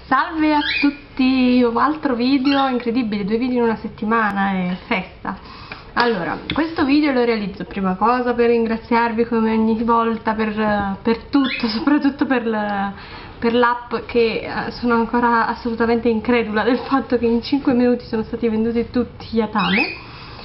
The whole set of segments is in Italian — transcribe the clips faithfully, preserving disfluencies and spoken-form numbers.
Salve a tutti, un altro video incredibile, due video in una settimana, è festa. Allora, questo video lo realizzo prima cosa per ringraziarvi come ogni volta per, per tutto, soprattutto per l'app, che sono ancora assolutamente incredula del fatto che in cinque minuti sono stati venduti tutti gli Atame.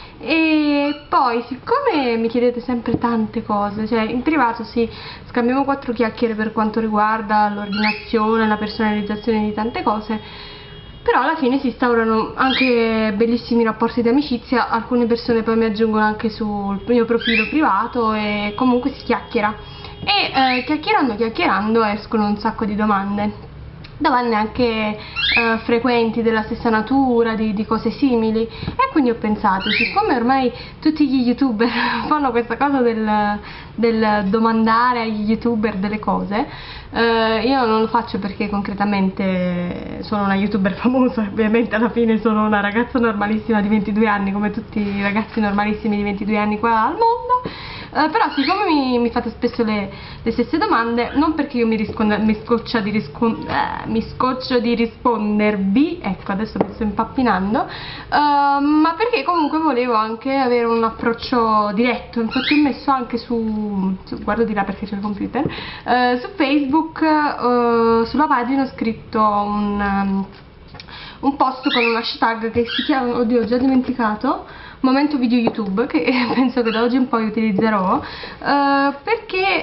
E poi, siccome mi chiedete sempre tante cose, cioè in privato sì, scambiamo quattro chiacchiere per quanto riguarda l'ordinazione, la personalizzazione di tante cose, però alla fine si instaurano anche bellissimi rapporti di amicizia. Alcune persone poi mi aggiungono anche sul mio profilo privato e comunque si chiacchiera e eh, chiacchierando chiacchierando escono un sacco di domande domande anche eh, frequenti della stessa natura, di, di cose simili, e quindi ho pensato, siccome ormai tutti gli youtuber fanno questa cosa del, del domandare agli youtuber delle cose, eh, io non lo faccio perché concretamente sono una youtuber famosa, ovviamente alla fine sono una ragazza normalissima di ventidue anni come tutti i ragazzi normalissimi di ventidue anni qua al mondo. Uh, però siccome mi, mi fate spesso le, le stesse domande, non perché io mi, mi, scoccia di eh, mi scoccio di rispondervi, ecco adesso mi sto impappinando, uh, ma perché comunque volevo anche avere un approccio diretto. Infatti ho messo anche su, su guardo di là perché c'è il computer, uh, su Facebook, uh, sulla pagina ho scritto un, um, un post con un hashtag che si chiama, oddio ho già dimenticato, momento video YouTube, che penso che da oggi in poi utilizzerò, uh, perché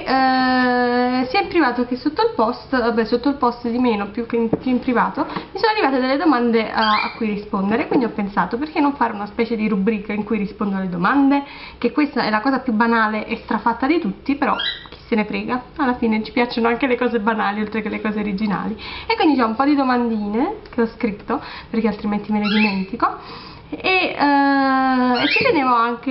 uh, sia in privato che sotto il post, vabbè sotto il post di meno più che in, più in privato, mi sono arrivate delle domande uh, a cui rispondere, quindi ho pensato perché non fare una specie di rubrica in cui rispondo alle domande, che questa è la cosa più banale e strafatta di tutti, però chi se ne frega, alla fine ci piacciono anche le cose banali oltre che le cose originali. E quindi ho un po' di domandine che ho scritto perché altrimenti me le dimentico. E, uh, e ci tenevo anche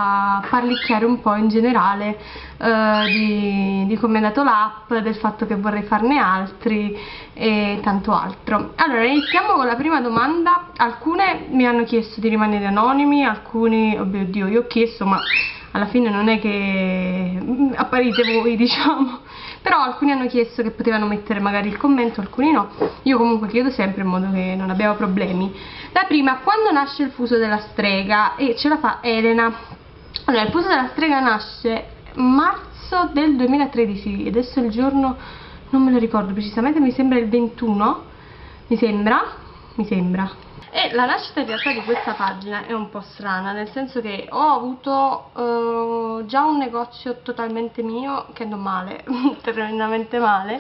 a parlicchiare un po' in generale uh, di, di come è andato l'app, del fatto che vorrei farne altri e tanto altro. Allora iniziamo con la prima domanda. Alcune mi hanno chiesto di rimanere anonimi, alcuni, oh mio Dio, io ho chiesto ma alla fine non è che apparite voi, diciamo, però alcuni hanno chiesto che potevano mettere magari il commento, alcuni no. Io comunque chiedo sempre in modo che non abbiamo problemi. La prima, quando nasce il fuso della strega? E ce la fa Elena. Allora, il fuso della strega nasce marzo del duemilatredici, e adesso il giorno non me lo ricordo precisamente, mi sembra il ventuno, mi sembra, mi sembra. E la nascita in realtà di questa pagina è un po' strana, nel senso che ho avuto uh, già un negozio totalmente mio che andò male, tremendamente male,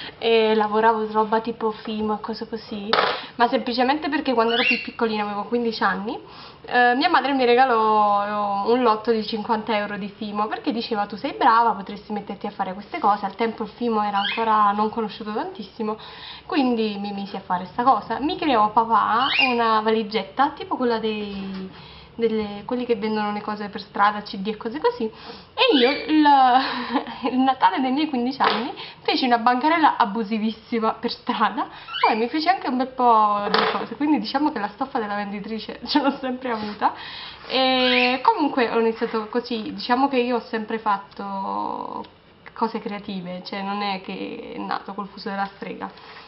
e lavoravo su roba tipo Fimo e cose così, ma semplicemente perché quando ero più piccolina, avevo quindici anni, uh, mia madre mi regalò un lotto di cinquanta euro di Fimo, perché diceva tu sei brava, potresti metterti a fare queste cose. Al tempo il Fimo era ancora non conosciuto tantissimo, quindi mi misi a fare questa cosa. Mi creò papà una valigetta tipo quella dei delle, quelli che vendono le cose per strada, C D e cose così, e io il, il Natale dei miei quindici anni feci una bancarella abusivissima per strada, poi mi feci anche un bel po' di cose, quindi diciamo che la stoffa della venditrice ce l'ho sempre avuta. E comunque ho iniziato così, diciamo che io ho sempre fatto cose creative, cioè non è che è nato col fuso della strega.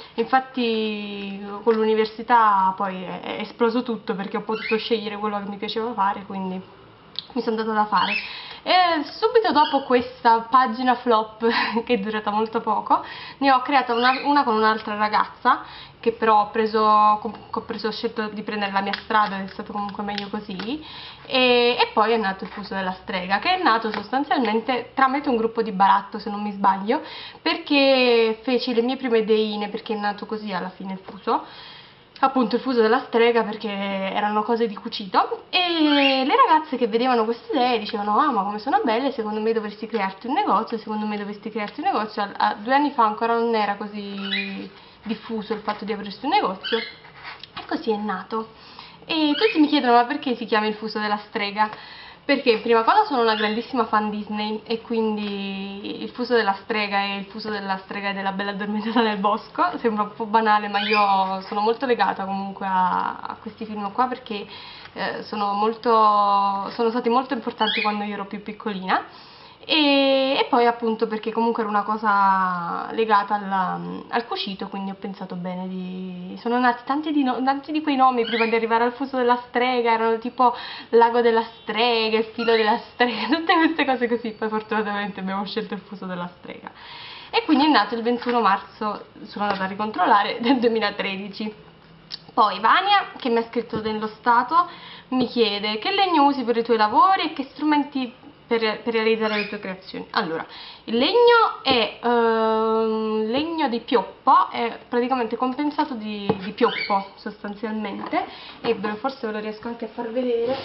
Infatti con l'università poi è esploso tutto perché ho potuto scegliere quello che mi piaceva fare, quindi mi sono data da fare. E subito dopo questa pagina flop che è durata molto poco, ne ho creata una, una con un'altra ragazza, che però ho preso, ho preso ho scelto di prendere la mia strada ed è stato comunque meglio così. E, e poi è nato il fuso della strega, che è nato sostanzialmente tramite un gruppo di baratto, se non mi sbaglio, perché feci le mie prime ideine, perché è nato così alla fine il fuso, appunto il fuso della strega, perché erano cose di cucito, e le ragazze che vedevano queste idee dicevano ah ma come sono belle, secondo me dovresti crearti un negozio, secondo me dovresti crearti un negozio. A, a, due anni fa ancora non era così diffuso il fatto di aprirsi un negozio, e così è nato. E tutti mi chiedono ma perché si chiama il fuso della strega? Perché in prima cosa sono una grandissima fan Disney e quindi il fuso della strega è il fuso della strega e della bella addormentata nel bosco. Sembra un po' banale, ma io sono molto legata comunque a, a questi film qua, perché eh, sono, molto, sono stati molto importanti quando io ero più piccolina. e, e poi appunto perché comunque era una cosa legata alla, al cucito, quindi ho pensato bene di... sono nati tanti di, no... tanti di quei nomi prima di arrivare al fuso della strega, erano tipo l'ago della strega, il filo della strega, tutte queste cose così, poi fortunatamente abbiamo scelto il fuso della strega. E quindi è nato il ventuno marzo, sono andata a ricontrollare, del duemilatredici. Poi Vania, che mi ha scritto dello stato, mi chiede che legno usi per i tuoi lavori e che strumenti per, per realizzare le tue creazioni. Allora, il legno è uh, legno di pioppo, è praticamente compensato di, di pioppo sostanzialmente, e forse ve lo riesco anche a far vedere.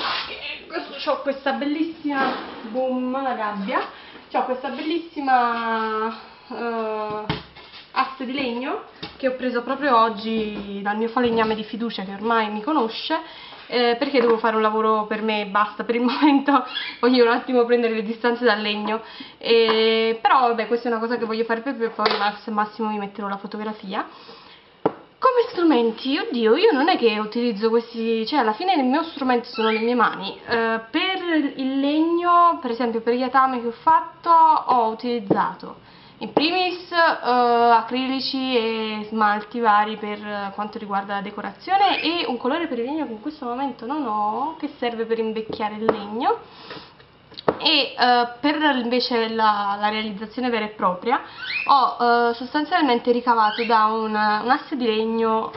Ho questa bellissima, boom, la gabbia, ho questa bellissima uh, asse di legno che ho preso proprio oggi dal mio falegname di fiducia, che ormai mi conosce, eh, perché devo fare un lavoro per me e basta. Per il momento voglio un attimo prendere le distanze dal legno, eh, però vabbè, questa è una cosa che voglio fare per poi, se massimo mi metterò la fotografia. Come strumenti, oddio, io non è che utilizzo questi, cioè alla fine il mio strumento sono le mie mani. Eh, per il legno, per esempio per gli atami che ho fatto, ho utilizzato in primis uh, acrilici e smalti vari per uh, quanto riguarda la decorazione, e un colore per il legno che in questo momento non ho, che serve per invecchiare il legno. E uh, per invece la, la realizzazione vera e propria ho uh, sostanzialmente ricavato da una, un asse di legno,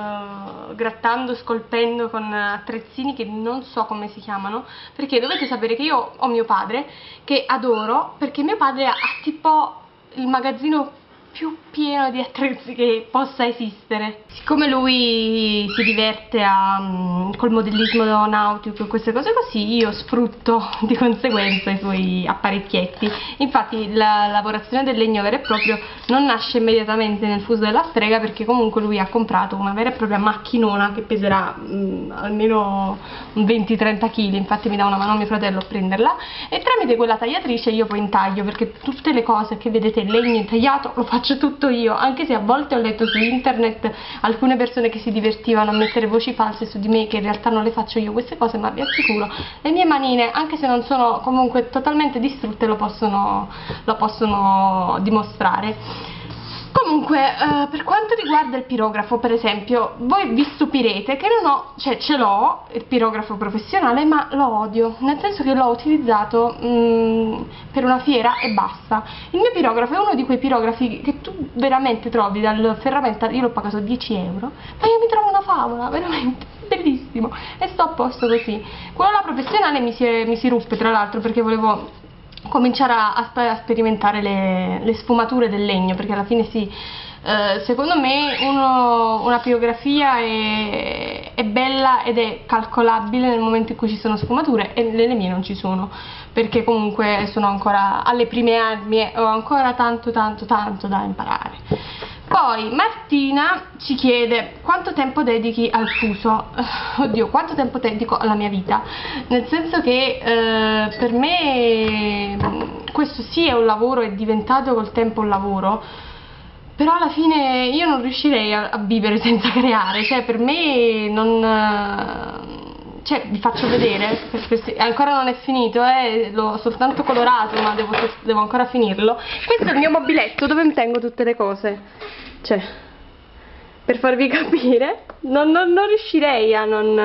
uh, grattando, scolpendo con attrezzini che non so come si chiamano, perché dovete sapere che io ho mio padre che adoro, perché mio padre ha, ha tipo il magazzino più pieno di attrezzi che possa esistere. Siccome lui si diverte a, um, col modellismo nautico e queste cose così, io sfrutto di conseguenza i suoi apparecchietti. Infatti la lavorazione del legno vero e proprio non nasce immediatamente nel fuso della strega, perché comunque lui ha comprato una vera e propria macchinona che peserà um, almeno venti trenta chili, infatti mi dà una mano mio fratello a prenderla, e tramite quella tagliatrice io poi intaglio, perché tutte le cose che vedete in legno intagliato lo faccio tutto io, anche se a volte ho letto su internet alcune persone che si divertivano a mettere voci false su di me, che in realtà non le faccio io queste cose, ma vi assicuro le mie manine, anche se non sono comunque totalmente distrutte, lo possono, lo possono dimostrare. Comunque, eh, per quanto riguarda il pirografo, per esempio, voi vi stupirete che non ho, cioè ce l'ho, il pirografo professionale, ma lo odio, nel senso che l'ho utilizzato mh, per una fiera e basta. Il mio pirografo è uno di quei pirografi che tu veramente trovi dal ferramenta, io l'ho pagato dieci euro, ma io mi trovo una favola, veramente, bellissimo, e sto a posto così. Quello là professionale mi si, è, mi si ruppe, tra l'altro, perché volevo cominciare a, a sperimentare le, le sfumature del legno, perché alla fine sì, eh, secondo me uno, una pirografia è, è bella ed è calcolabile nel momento in cui ci sono sfumature, e nelle mie non ci sono, perché comunque sono ancora alle prime armi e ho ancora tanto tanto tanto da imparare. Poi Martina ci chiede quanto tempo dedichi al fuso. Oddio, quanto tempo dedico alla mia vita, nel senso che eh, per me questo sì è un lavoro, è diventato col tempo un lavoro, però alla fine io non riuscirei a, a vivere senza creare, cioè per me non... Cioè, vi faccio vedere, perché ancora non è finito, eh, l'ho soltanto colorato, ma devo, devo ancora finirlo. Questo è il mio mobiletto dove tengo tutte le cose, cioè, per farvi capire, non, non, non riuscirei a non,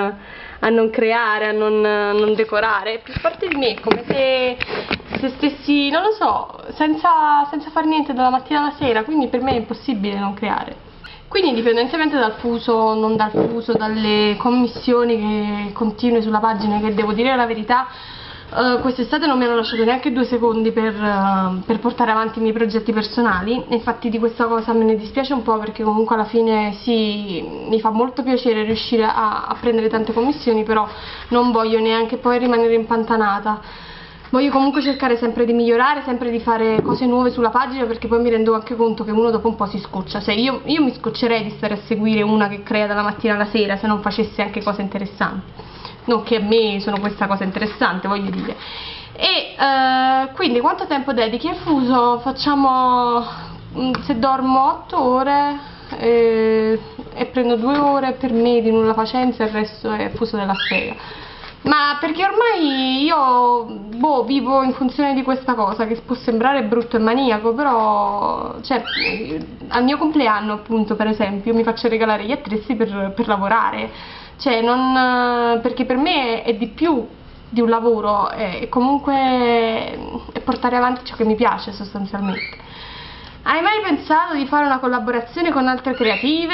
a non creare, a non, non decorare, più parte di me, come se, se stessi, non lo so, senza, senza fare niente dalla mattina alla sera, quindi per me è impossibile non creare. Quindi indipendentemente dal fuso, non dal fuso, dalle commissioni che continue sulla pagina, che devo dire la verità, uh, quest'estate non mi hanno lasciato neanche due secondi per, uh, per portare avanti i miei progetti personali. Infatti di questa cosa me ne dispiace un po', perché comunque alla fine sì, mi fa molto piacere riuscire a, a prendere tante commissioni, però non voglio neanche poi rimanere impantanata. Voglio comunque cercare sempre di migliorare, sempre di fare cose nuove sulla pagina, perché poi mi rendo anche conto che uno dopo un po' si scoccia. Cioè io, io mi scoccerei di stare a seguire una che crea dalla mattina alla sera se non facesse anche cose interessanti. Non che a me sono questa cosa interessante, voglio dire. E uh, quindi quanto tempo dedichi al fuso? Facciamo, se dormo otto ore e, e prendo due ore per me di nulla facenza, il resto è fuso della strega. Ma perché ormai io boh, vivo in funzione di questa cosa, che può sembrare brutto e maniaco, però cioè, al mio compleanno appunto, per esempio, mi faccio regalare gli attrezzi per, per lavorare, cioè non, perché per me è di più di un lavoro, è comunque è portare avanti ciò che mi piace sostanzialmente. Hai mai pensato di fare una collaborazione con altre creative?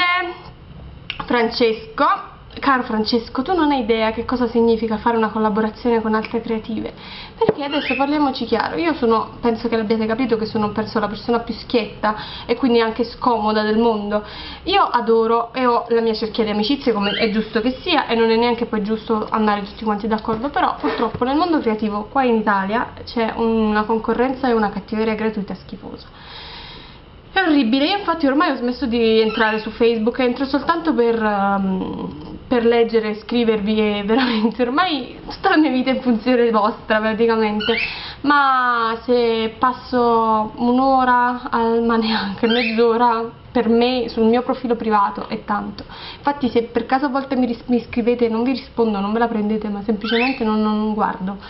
Francesco, caro Francesco, tu non hai idea che cosa significa fare una collaborazione con altre creative, perché adesso parliamoci chiaro, io sono, penso che l'abbiate capito, che sono penso la persona più schietta e quindi anche scomoda del mondo. Io adoro e ho la mia cerchia di amicizie, come è giusto che sia, e non è neanche poi giusto andare tutti quanti d'accordo, però purtroppo nel mondo creativo qua in Italia c'è una concorrenza e una cattiveria gratuita schifosa. È orribile, io infatti ormai ho smesso di entrare su Facebook, entro soltanto per, um, per leggere e scrivervi, e veramente ormai tutta la mia vita è in funzione vostra praticamente, ma se passo un'ora, ma neanche mezz'ora, per me sul mio profilo privato è tanto. Infatti se per caso a volte mi, mi scrivete e non vi rispondo, non ve la prendete, ma semplicemente non, non guardo.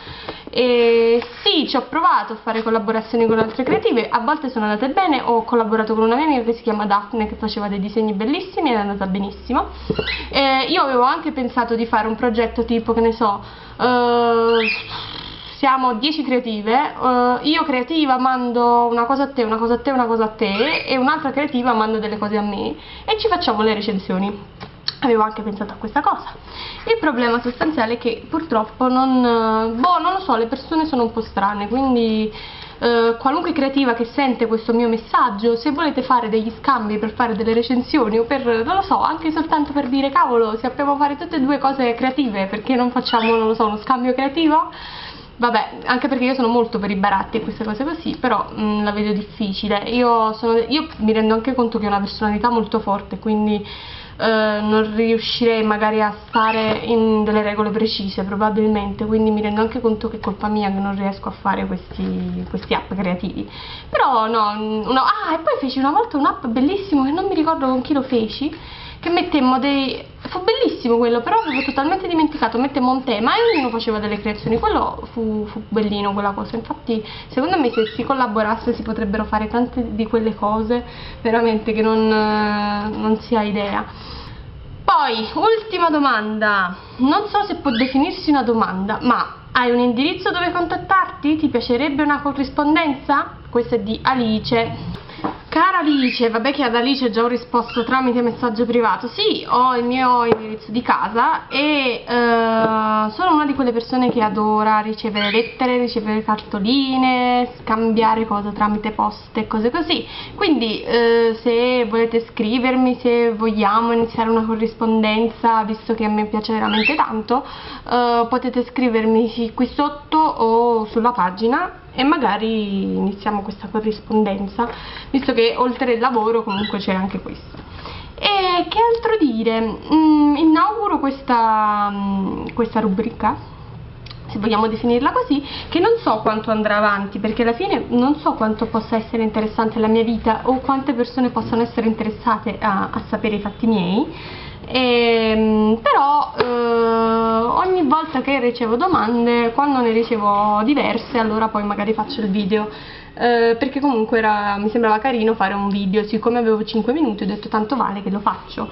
E sì, ci ho provato a fare collaborazioni con altre creative, a volte sono andate bene, ho collaborato con una mia amica che si chiama Daphne, che faceva dei disegni bellissimi ed è andata benissimo. E io avevo anche pensato di fare un progetto tipo, che ne so, uh, siamo dieci creative, uh, io creativa mando una cosa a te, una cosa a te, una cosa a te, e un'altra creativa manda delle cose a me e ci facciamo le recensioni. Avevo anche pensato a questa cosa. Il problema sostanziale è che purtroppo non, boh, non lo so, le persone sono un po' strane, quindi eh, qualunque creativa che sente questo mio messaggio, se volete fare degli scambi per fare delle recensioni o per, non lo so, anche soltanto per dire cavolo, sappiamo fare tutte e due cose creative, perché non facciamo, non lo so, uno scambio creativo? Vabbè, anche perché io sono molto per i baratti e queste cose così, però mh, la vedo difficile. Io, sono, io mi rendo anche conto che ho una personalità molto forte, quindi eh, non riuscirei magari a stare in delle regole precise, probabilmente, quindi mi rendo anche conto che è colpa mia che non riesco a fare questi, questi app creativi. Però no, no, ah, e poi feci una volta un'app bellissimo che non mi ricordo con chi lo feci, che mettemmo dei... fu bellissimo quello, però avevo totalmente dimenticato, mettemmo un tema e ognuno faceva delle creazioni, quello fu, fu bellino quella cosa. Infatti secondo me se si collaborasse si potrebbero fare tante di quelle cose veramente che non, non si ha idea. Poi, ultima domanda, non so se può definirsi una domanda, ma hai un indirizzo dove contattarti? Ti piacerebbe una corrispondenza? Questa è di Alice. Cara Alice, vabbè che ad Alice già ho risposto tramite messaggio privato. Sì, ho il mio indirizzo di casa e uh, sono una di quelle persone che adora ricevere lettere, ricevere cartoline, scambiare cose tramite poste e cose così. Quindi uh, se volete scrivermi, se vogliamo iniziare una corrispondenza, visto che a me piace veramente tanto, uh, potete scrivermi qui sotto o sulla pagina e magari iniziamo questa corrispondenza, visto che oltre il lavoro comunque c'è anche questo. E che altro dire? Mm, inauguro questa, mm, questa rubrica, se vogliamo definirla così, che non so quanto andrà avanti, perché alla fine non so quanto possa essere interessante la mia vita o quante persone possano essere interessate a, a sapere i fatti miei. E, però eh, ogni volta che ricevo domande, quando ne ricevo diverse, allora poi magari faccio il video, eh, perché comunque era, mi sembrava carino fare un video. Siccome avevo cinque minuti ho detto tanto vale che lo faccio.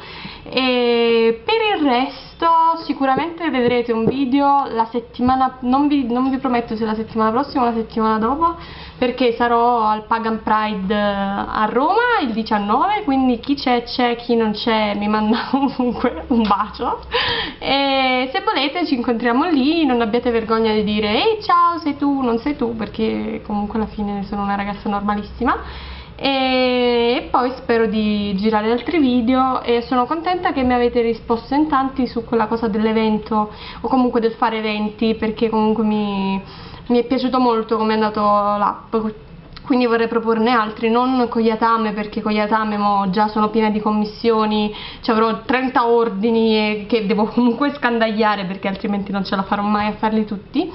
E per il resto sicuramente vedrete un video la settimana, non vi, non vi prometto se la settimana prossima o la settimana dopo, perché sarò al Pagan Pride a Roma il diciannove, quindi chi c'è c'è, chi non c'è mi manda comunque un bacio, e se volete ci incontriamo lì, non abbiate vergogna di dire ehi ciao sei tu, non sei tu, perché comunque alla fine sono una ragazza normalissima. E poi spero di girare altri video e sono contenta che mi avete risposto in tanti su quella cosa dell'evento o comunque del fare eventi, perché comunque mi, mi è piaciuto molto come è andato l'app, quindi vorrei proporne altri, non con Yatame, perché con Yatame mo già sono piena di commissioni, cioè avrò trenta ordini e che devo comunque scandagliare perché altrimenti non ce la farò mai a farli tutti.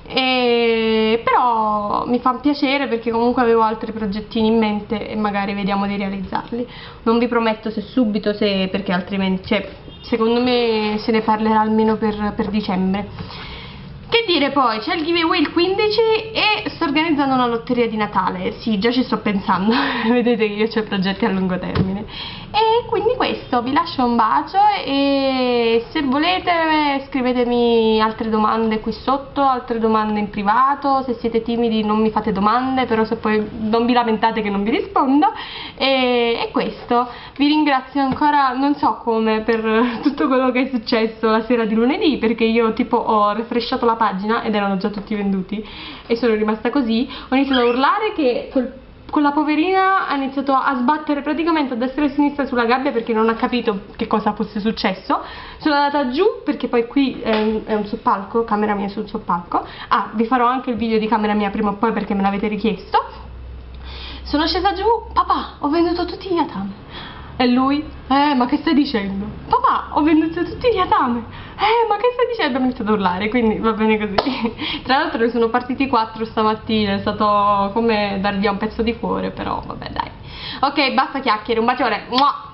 E però mi fa piacere perché comunque avevo altri progettini in mente e magari vediamo di realizzarli. Non vi prometto se subito, se, perché altrimenti, cioè, secondo me se ne parlerà almeno per, per dicembre. Che dire poi, c'è il giveaway il quindici e sto organizzando una lotteria di Natale. Sì, già ci sto pensando, vedete che io ho progetti a lungo termine. E quindi questo, vi lascio un bacio e se volete scrivetemi altre domande qui sotto, altre domande in privato. Se siete timidi non mi fate domande, però se poi non vi lamentate che non vi rispondo. E, e questo, vi ringrazio ancora, non so come, per tutto quello che è successo la sera di lunedì, perché io tipo ho refresciato la pagina ed erano già tutti venduti e sono rimasta così. Ho iniziato a urlare che col, con la poverina ha iniziato a sbattere praticamente a destra e a sinistra sulla gabbia perché non ha capito che cosa fosse successo. Sono andata giù perché poi qui è un, è un soppalco, camera mia sul soppalco. Ah, vi farò anche il video di camera mia prima o poi perché me l'avete richiesto. Sono scesa giù, papà, ho venduto tutti gli atami. E lui, eh, ma che stai dicendo? Papà, ho venduto tutti gli atame. Eh, ma che stai dicendo? Mi ho iniziato ad urlare, quindi va bene così. Tra l'altro ne sono partiti quattro stamattina, è stato come dar via un pezzo di cuore, però vabbè dai. Ok, basta chiacchiere, un bacione. Mua!